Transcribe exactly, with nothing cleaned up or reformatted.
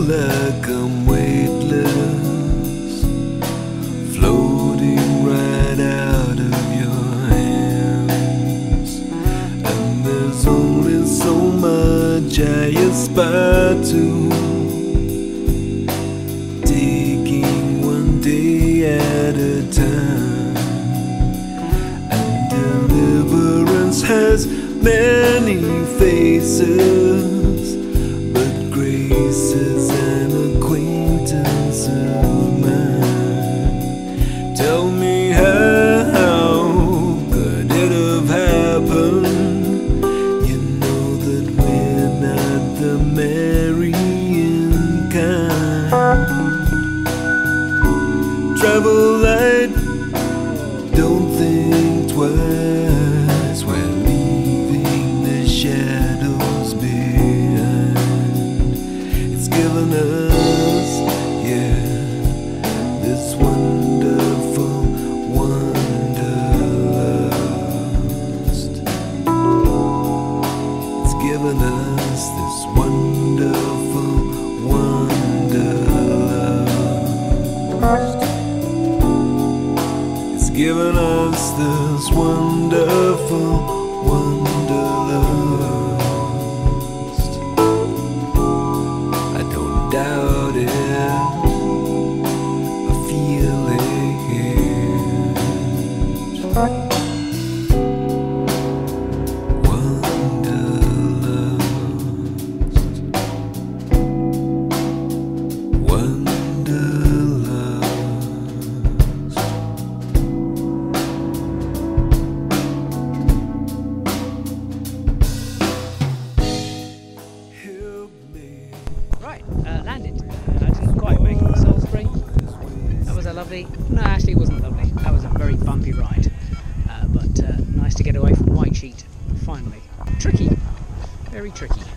like I'm weightless, floating right out of your hands. And there's only so much I aspire to, taking one day at a time. And deliverance has many faces, but grace is an acquaintance of mine. Tell me how could it have happened? You know that we're not the marrying kind. Travel light, don't think twice, we're leaving the shadows behind. It's given us, yeah, this wonderful wanderlust. It's given us this wonderful wanderlust. It's given us this wonderful wanderlust. I don't doubt it, I feel it. Wanderlust, wanderlust. Help me. Right, uh, landed. Uh, I didn't quite make it to Salisbury. That was a lovely, no actually it wasn't lovely. That was a very bumpy ride. Uh, but uh, nice to get away from White Sheet finally. Tricky, very tricky.